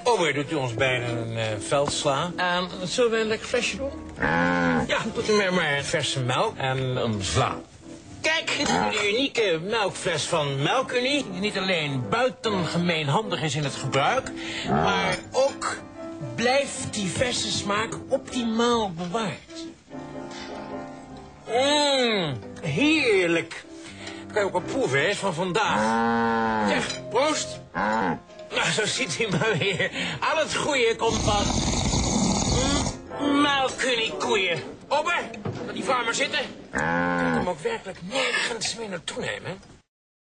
Ober, doet u ons bijna een veldsla. En zullen we een lekker flesje doen? Ja, doet u mij maar verse melk en een vla. Kijk, de unieke melkfles van Melkunie. Die niet alleen buitengemeen handig is in het gebruik, maar ook blijft die verse smaak optimaal bewaard. Heerlijk. Kan je ook wel proeven, hè, is van vandaag. Ja, proost. Nou, zo ziet u maar weer. Al het goede komt van Melkunie koeien. Ober, laat die vrouw maar zitten. Kan ik hem ook werkelijk nergens meer naartoe nemen?